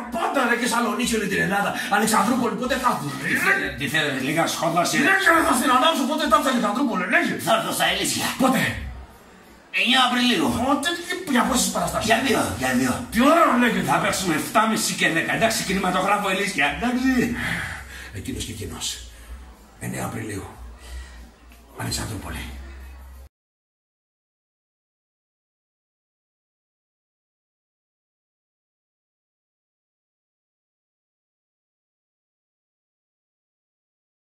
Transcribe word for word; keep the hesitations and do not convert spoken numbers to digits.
πάντα ρε και Σαλονίκη όλη την Ελλάδα. Αλεξανδρούπολη πότε θα έρθουν. Τι θέλετε, λίγα σχόλαση. Λέγε ρε θα στην ανάψω πότε θα έρθει Αλεξανδρούπολη, λέγε. Θα έρθω στα Ελίσια. Πότε. εννιά Απριλίου. Πότε, για πόσες παραστάσεις. Για δύο, για δύο. Τι ώρα λέγεται. Θα παίξουμε εφτά και μισή και δέκα. Εντάξει, κινηματογράφο Ελίσια. Εντάξει. Εκείνος και εκείνος. εννέα Απριλίου. Αλεξανδρούπολη.